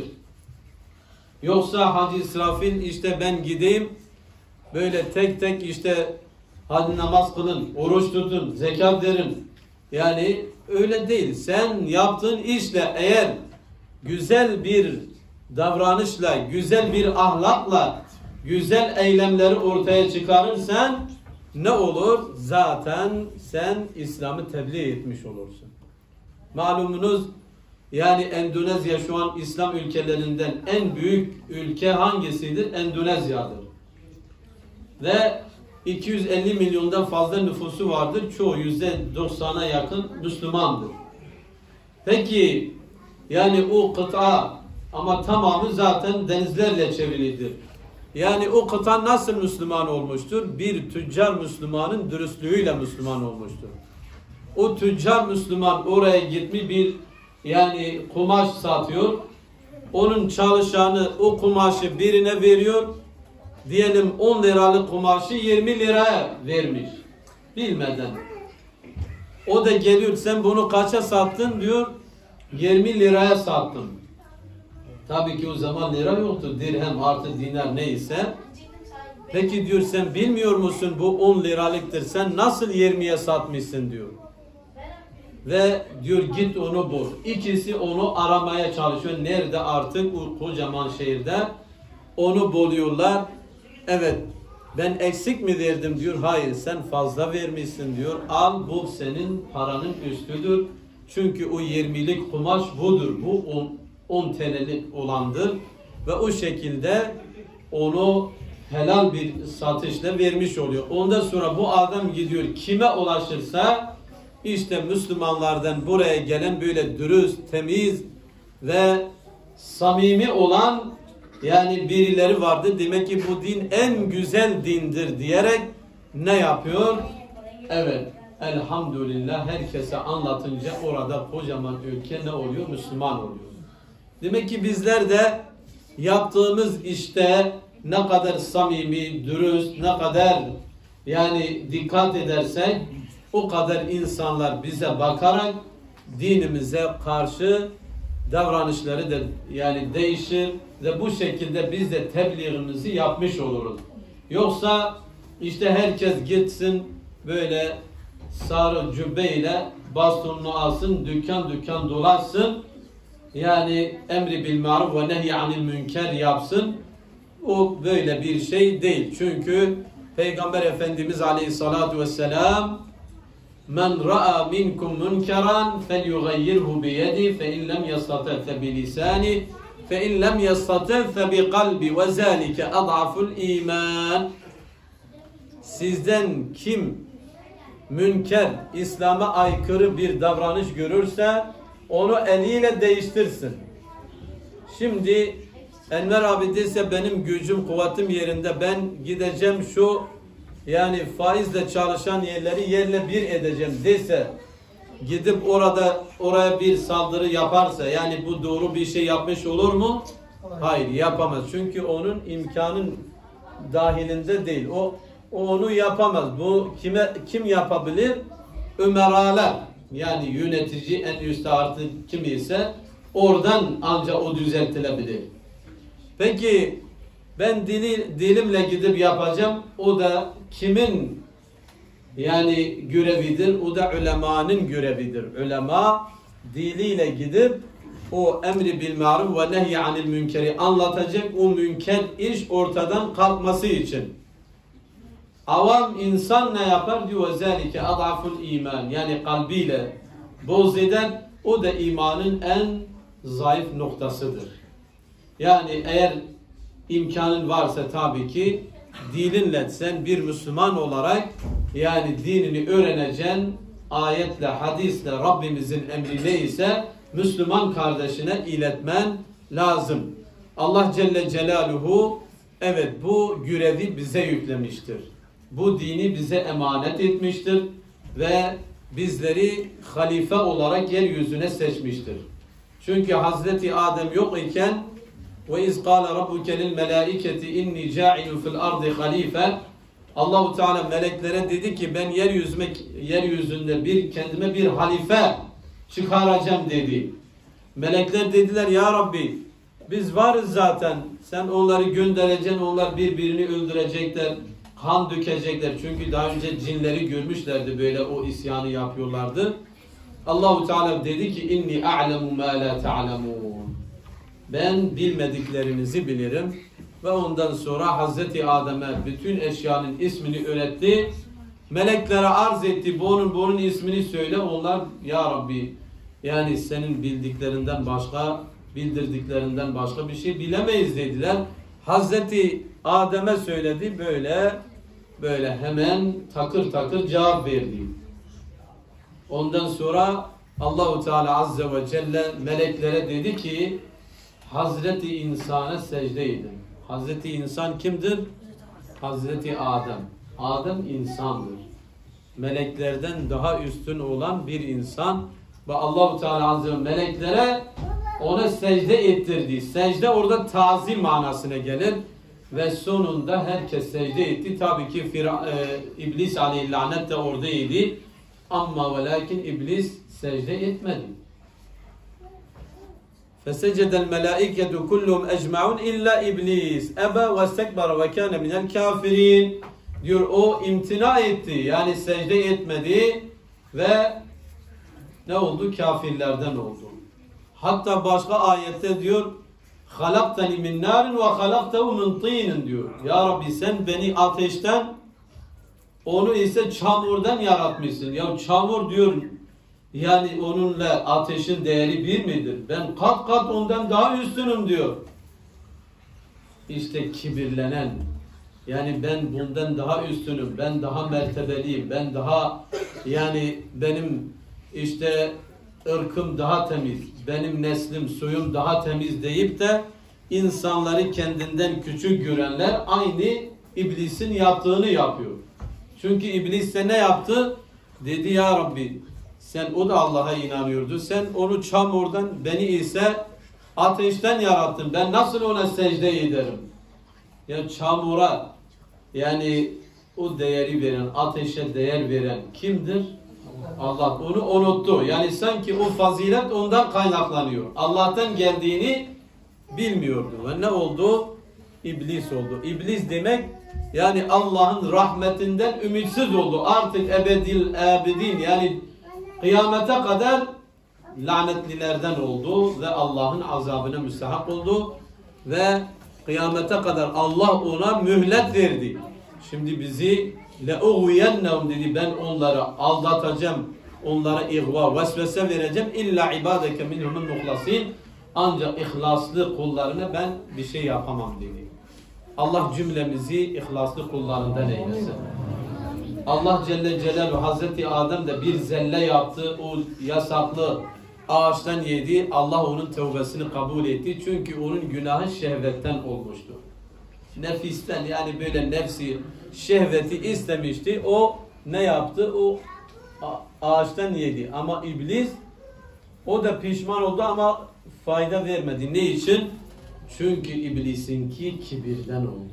Yoksa Hacı İsrafil işte ben gideyim böyle tek tek işte hadi namaz kılın, oruç tutun, zekat verin. Yani öyle değil. Sen yaptığın işle eğer güzel bir davranışla, güzel bir ahlakla, güzel eylemleri ortaya çıkarırsan ne olur? Zaten sen İslam'ı tebliğ etmiş olursun. Malumunuz yani Endonezya şu an İslam ülkelerinden en büyük ülke hangisidir? Endonezya'dır. Ve 250 milyondan fazla nüfusu vardır. Çoğu %90'a yakın Müslümandır. Peki yani o kıta ama tamamı zaten denizlerle çevrilidir. Yani o kıta nasıl Müslüman olmuştur? Bir tüccar Müslümanın dürüstlüğüyle Müslüman olmuştur. O tüccar Müslüman oraya gitmiş bir yani kumaş satıyor. Onun çalışanı o kumaşı birine veriyor. Diyelim 10 liralık kumaşı 20 liraya vermiş. Bilmeden. O da geliyor sen bunu kaça sattın diyor. 20 liraya sattım. Tabii ki o zaman lira yoktu. Dirhem artı dinar neyse. Peki diyor sen bilmiyor musun bu 10 liralıktır. Sen nasıl 20'ye satmışsın diyor. Ve diyor git onu bul. İkisi onu aramaya çalışıyor. Nerede artık o kocaman şehirde onu buluyorlar. Evet ben eksik mi verdim diyor. Hayır sen fazla vermişsin diyor. Al bu senin paranın üstüdür. Çünkü o 20'lik kumaş budur. Bu 10 TL'lik olandır. Ve o şekilde onu helal bir satışla vermiş oluyor. Ondan sonra bu adam gidiyor kime ulaşırsa işte Müslümanlardan buraya gelen böyle dürüst, temiz ve samimi olan yani birileri vardır. Demek ki bu din en güzel dindir diyerek ne yapıyor? Evet. Elhamdülillah herkese anlatınca orada kocaman ülke ne oluyor? Müslüman oluyor. Demek ki bizler de yaptığımız işte ne kadar samimi, dürüst, ne kadar yani dikkat edersek o kadar insanlar bize bakarak dinimize karşı davranışları da yani değişir ve bu şekilde biz de tebliğimizi yapmış oluruz. Yoksa işte herkes gitsin böyle sarı cübbeyle bastonunu alsın, dükkan dükkan dolaşsın. Yani emri bil maruf ve nehy anil münker yapsın. O böyle bir şey değil. Çünkü Peygamber Efendimiz Aleyhissalatu vesselam men ra'a minkum munkeran felyughayyirhu bi yedi fe in lem yastati' bi lisani fe in lem yastati' bi kalbi ve zalike ad'aful iman. Sizden kim münker, İslam'a aykırı bir davranış görürse onu eliyle değiştirsin. Şimdi Enver abi dese benim gücüm, kuvvetim yerinde ben gideceğim şu yani faizle çalışan yerleri yerle bir edeceğim dese gidip oraya bir saldırı yaparsa yani bu doğru bir şey yapmış olur mu? Hayır yapamaz. Çünkü onun imkanın dahilinde değil. O onu yapamaz. Bu kim yapabilir? Ümeralar. Yani yönetici en üstte artık kim ise oradan ancak o düzeltilebilir. Peki ben dilimle gidip yapacağım. O da kimin yani görevidir? O da ulemanın görevidir. Ulema diliyle gidip o emri bil maruf ve nehy anil münkeri anlatacak. O münker iş ortadan kalkması için. Avam insan ne yapar diyor? Zalike ad'aful iman. Yani kalbiyle boz eden O da imanın en zayıf noktasıdır. Yani eğer imkanın varsa tabii ki dilinle sen bir Müslüman olarak yani dinini öğreneceksin. Ayetle, hadisle, Rabbimizin emri neyse Müslüman kardeşine iletmen lazım. Allah Celle Celaluhu evet bu görevi bize yüklemiştir. Bu dini bize emanet etmiştir ve bizleri halife olarak yeryüzüne seçmiştir. Çünkü Hazreti Adem yok iken ve iz qala rabbuke lil melaiketi inni ja'ilun fil ardı halife, Allahu Teala meleklere dedi ki ben yeryüzünde kendime bir halife çıkaracağım dedi. Melekler dediler ya Rabbi biz varız zaten. Sen onları göndereceksin. Onlar birbirini öldürecekler. Kan dökecekler. Çünkü daha önce cinleri görmüşlerdi. Böyle o isyanı yapıyorlardı. Allahu Teala dedi ki inni a'lemu ma la ta'lemun. Ben bilmediklerinizi bilirim. Ve ondan sonra Hazreti Adem'e bütün eşyanın ismini öğretti. Meleklere arz etti. Bunun ismini söyle. Onlar ya Rabbi yani senin bildiklerinden başka, bildirdiklerinden başka bir şey bilemeyiz dediler. Hazreti Adem'e söyledi. Böyle hemen takır takır cevap verdi. Ondan sonra Allahu Teala Azze ve Celle meleklere dedi ki Hazreti insana secde edin. Hazreti insan kimdir? Hazreti Adem. Adem insandır. Meleklerden daha üstün olan bir insan ve Allah-u Teala Azze ve meleklere ona secde ettirdi. Secde orada tazim manasına gelir ve sonunda herkes secde etti. Tabii ki İblis aleyhi lanet de oradaydı. Ama ve lakin İblis secde etmedi. فَسَجَدَ الْمَلَائِكَةُ كُلُّهُمْ اَجْمَعُونَ اِلَّا اِبْلِيسِ اَبَى وَاسْتَكْبَرَ وَكَانَ مِنَ الْكَافِرِينَ diyor o imtina etti. Yani secde etmedi ve ne oldu? Kafirlerden oldu. Hatta başka ayette diyor خَلَقْتَنِ مِنْ نَارٍ وَخَلَقْتَهُ مِنْ طِينٍ diyor. Ya Rabbi sen beni ateşten onu ise çamurdan yaratmışsın. Ya çamur diyor yani onunla ateşin değeri bir midir? Ben kat kat ondan daha üstünüm diyor. İşte kibirlenen, yani ben bundan daha üstünüm, ben daha mertebeliyim, ben daha yani benim işte ırkım daha temiz, benim neslim, soyum daha temiz deyip de insanları kendinden küçük görenler aynı iblisin yaptığını yapıyor. Çünkü iblis de ne yaptı? Dedi ya Rabbi o da Allah'a inanıyordu. Sen onu çamurdan, beni ise ateşten yarattın. Ben nasıl ona secde ederim? Ya çamura yani o değeri veren, ateşe değer veren kimdir? Allah onu unuttu. Yani sanki o fazilet ondan kaynaklanıyor. Allah'tan geldiğini bilmiyordu. Ve ne oldu? İblis oldu. İblis demek yani Allah'ın rahmetinden ümitsiz oldu. Artık ebedil abidin yani kıyamete kadar lanetlilerden oldu ve Allah'ın azabına müstahak oldu ve kıyamete kadar Allah ona mühlet verdi. Şimdi bizi le'uğyennehum dedi, ben onları aldatacağım, onlara ihva, vesvese vereceğim. İlla ibadeke minhumul muhlasin, ancak ihlaslı kullarına ben bir şey yapamam dedi. Allah cümlemizi ihlaslı kullarından eylesin. Allah Celle Celaluhu Hazreti Adem de bir zelle yaptı. O yasaklı ağaçtan yedi. Allah onun tevbesini kabul etti. Çünkü onun günahı şehvetten olmuştu. Nefisten yani böyle nefsi şehveti istemişti. O ne yaptı? O ağaçtan yedi. Ama iblis o da pişman oldu ama fayda vermedi. Ne için? Çünkü iblisinki kibirden oldu.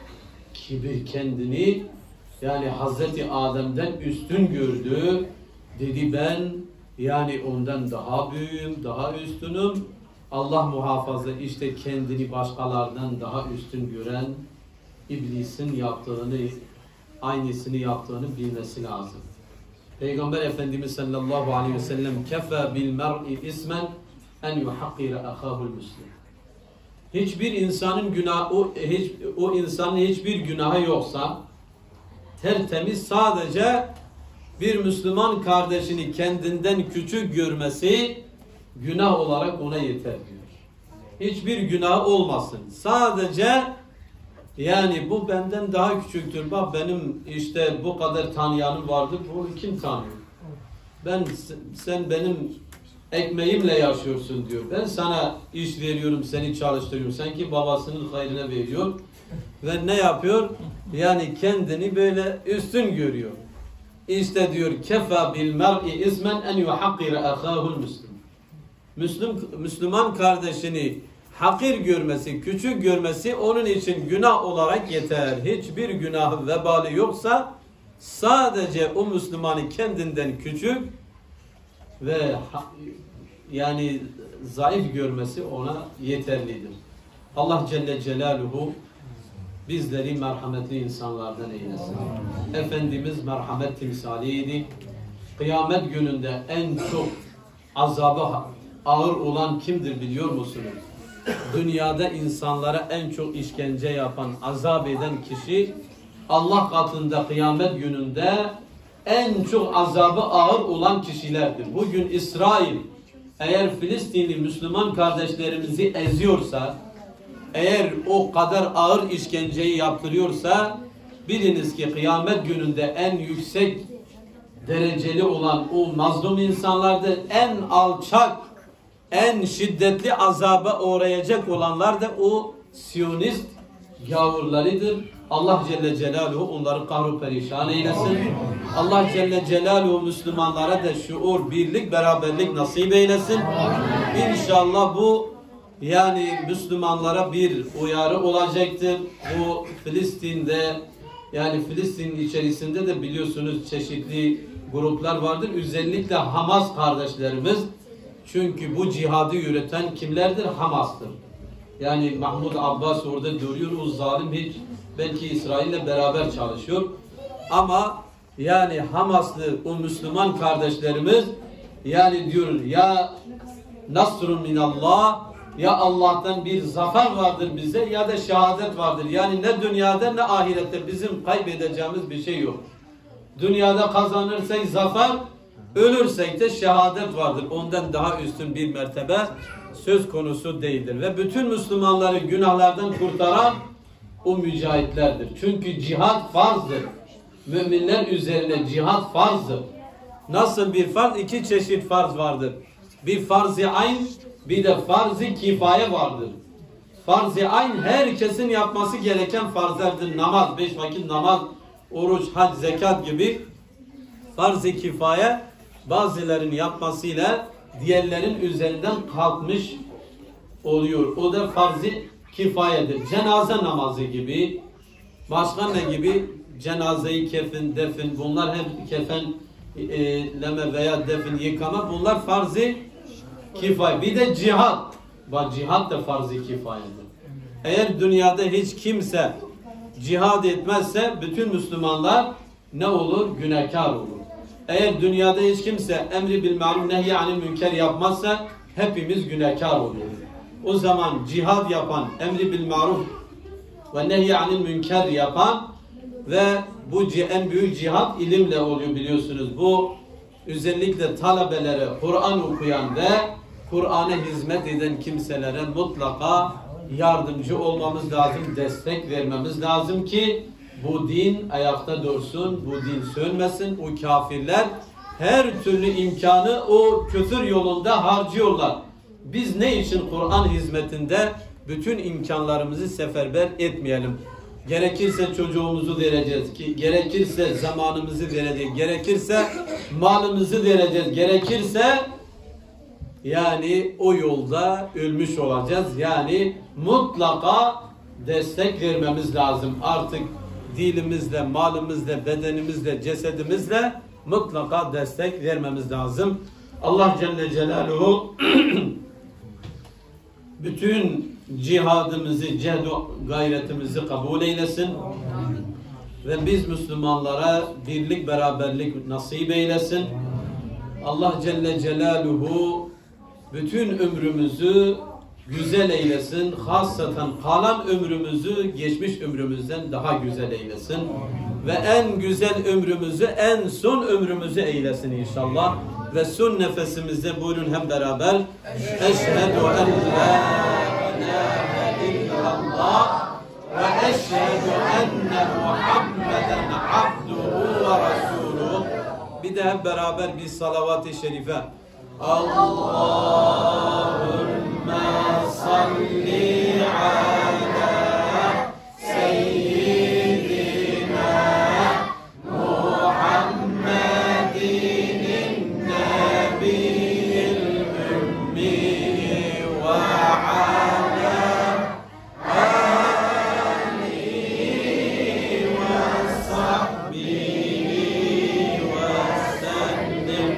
Kibir kendini yani Hazreti Adem'den üstün gördü. Dedi ben yani ondan daha büyüğüm, daha üstünüm. Allah muhafaza işte kendini başkalardan daha üstün gören iblisin yaptığını, aynısını yaptığını bilmesi lazım. Peygamber Efendimiz sallallahu aleyhi ve sellem kefe bil mer'i ismen en yuhakkire ahahul müslim. Hiçbir insanın günahı, o insanın hiçbir günahı yoksa tertemiz, sadece bir Müslüman kardeşini kendinden küçük görmesi günah olarak ona yeter diyor. Hiçbir günah olmasın. Sadece yani bu benden daha küçüktür. Bak benim işte bu kadar tanıyanım vardır. Bunu kim tanıyor? Sen benim ekmeğimle yaşıyorsun diyor. Ben sana iş veriyorum, seni çalıştırıyorum. Sanki babasının hayrına veriyor. Ve ne yapıyor? Yani kendini böyle üstün görüyor. İşte diyor kefa bil mer'i ismen en yuhakkire ahahul müslim. Müslüman kardeşini hakir görmesi, küçük görmesi onun için günah olarak yeter. Hiçbir günah vebali yoksa sadece o Müslümanı kendinden küçük ve yani zayıf görmesi ona yeterlidir. Allah Celle Celaluhu bizleri merhametli insanlardan eylesin. Efendimiz merhamet timsaliydi. Kıyamet gününde en çok azabı ağır olan kimdir biliyor musunuz? Dünyada insanlara en çok işkence yapan, azap eden kişi Allah katında kıyamet gününde en çok azabı ağır olan kişilerdir. Bugün İsrail eğer Filistinli Müslüman kardeşlerimizi eziyorsa, eğer o kadar ağır işkenceyi yaptırıyorsa, biliniz ki kıyamet gününde en yüksek dereceli olan o mazlum insanlardır. En alçak, en şiddetli azaba uğrayacak olanlar da o Siyonist gavurlarıdır. Allah Celle Celaluhu onları kahru perişan eylesin. Allah Celle Celaluhu Müslümanlara da şuur, birlik, beraberlik nasip eylesin. İnşallah bu yani Müslümanlara bir uyarı olacaktır. Bu Filistin'de yani Filistin'in içerisinde de biliyorsunuz çeşitli gruplar vardır. Özellikle Hamas kardeşlerimiz. Çünkü bu cihadı yürüten kimlerdir? Hamas'tır. Yani Mahmud Abbas orada duruyor. O zalim hiç belki İsrail'le beraber çalışıyor. Ama yani Hamaslı o Müslüman kardeşlerimiz yani diyor ya nasrun minallah, ya Allah'tan bir zafer vardır bize ya da şehadet vardır. Yani ne dünyada ne ahirette bizim kaybedeceğimiz bir şey yok. Dünyada kazanırsak zafer, ölürsek de şehadet vardır. Ondan daha üstün bir mertebe söz konusu değildir. Ve bütün Müslümanları günahlardan kurtaran o mücahitlerdir. Çünkü cihat farzdır. Müminler üzerine cihat farzdır. Nasıl bir farz? İki çeşit farz vardır. Bir farz-ı ayn, bir de farz-ı kifaye vardır. Farz-ı ayn herkesin yapması gereken farzlardır. Namaz, 5 vakit namaz, oruç, hac, zekat gibi. Farz-ı kifaye bazıların yapmasıyla diğerlerin üzerinden kalkmış oluyor. O da farz-ı kifayedir. Cenaze namazı gibi, başka ne gibi? Cenazeyi kefin, defin, bunlar hep kefenleme veya defin yıkama, bunlar farz-ı kifaye. Bir de cihat. Bak cihat da farz-ı kifayedir. Eğer dünyada hiç kimse cihad etmezse bütün Müslümanlar ne olur? Günahkar olur. Eğer dünyada hiç kimse emri bil ma'ruf nehy anil münker yapmazsa hepimiz günahkar oluruz. O zaman cihad yapan, emri bil ma'ruf ve nehy anil münker yapan ve bu en büyük cihad ilimle oluyor biliyorsunuz. Bu özellikle talebelere Kur'an okuyan ve Kur'an'a hizmet eden kimselere mutlaka yardımcı olmamız lazım, destek vermemiz lazım ki bu din ayakta dursun, bu din sönmesin. O kafirler her türlü imkanı o küfür yolunda harcıyorlar. Biz ne için Kur'an hizmetinde bütün imkanlarımızı seferber etmeyelim? Gerekirse çocuğumuzu vereceğiz, ki gerekirse zamanımızı vereceğiz, gerekirse malımızı vereceğiz, gerekirse yani o yolda ölmüş olacağız. Yani mutlaka destek vermemiz lazım. Artık dilimizle, malımızla, bedenimizle, cesedimizle mutlaka destek vermemiz lazım. Allah Celle Celaluhu bütün cihadımızı, cehdu gayretimizi kabul eylesin. Ve biz Müslümanlara birlik, beraberlik nasip eylesin. Allah Celle Celaluhu bütün ömrümüzü güzel eylesin. Hasaten kalan ömrümüzü geçmiş ömrümüzden daha güzel eylesin. ve en güzel ömrümüzü, en son ömrümüzü eylesin inşallah. Ve son nefesimizde buyurun hem beraber. Eşhedü en la ilahe illallah ve eşhedü enne Muhammeden abduhu ve resuluh. Bir de hep beraber bir salavat-ı şerife. Allahümme salli ala seyyidina Muhammedin nebiyyil ümmi ve ala alihi ve sahbihi ve sellim.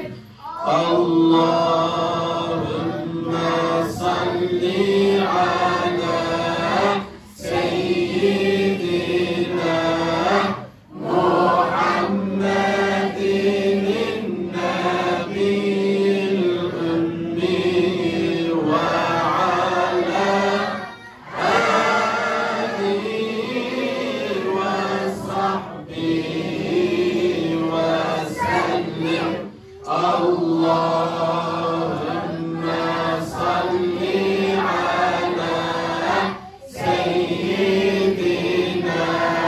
Allahümme salli ala seyyidina Muhammedin nebiyyil ümmi ve ala alihi ve sahbihi ve sellim. Allahümme salli ala seyyidina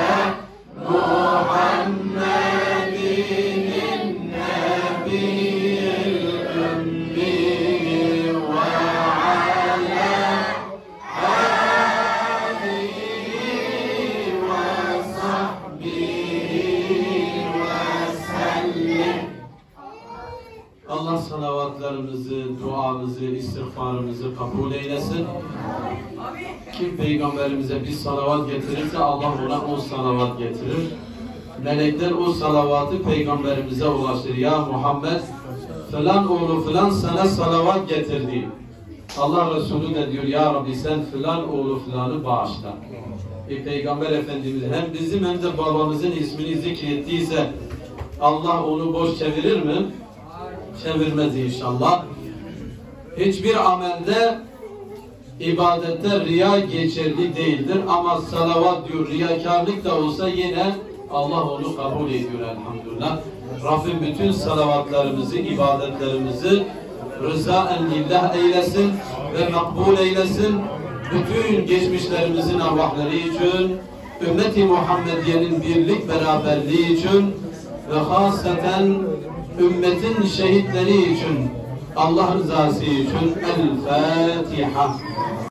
Muhammedin nebiyyil ümmi ve ala alihi ve sahbihi ve sellim. Allah salavatlarımızı, duamızı, istiğfarımızı kabul eylesin. Kim peygamberimize bir salavat getirirse Allah ona 10 salavat getirir. Melekler o salavatı peygamberimize ulaştırır. Ya Muhammed falan oğlu falan sana salavat getirdi. Allah Resulü de diyor ya Rabbi sen falan oğlu falanı bağışla. Peygamber Efendimiz hem bizim hem de babamızın ismini zikrettiyse Allah onu boş çevirir mi? Çevirmez inşallah. Hiçbir amelde, ibadette riya geçerli değildir ama salavat diyor riyakarlık da olsa yine Allah onu kabul ediyor elhamdülillah. Rabbim bütün salavatlarımızı, ibadetlerimizi rızaen lillah eylesin ve makbul eylesin. Bütün geçmişlerimizin arvahları için, ümmeti Muhammediye'nin birlik beraberliği için ve hasreten ümmetin şehitleri için, Allah rızası için El Fatiha.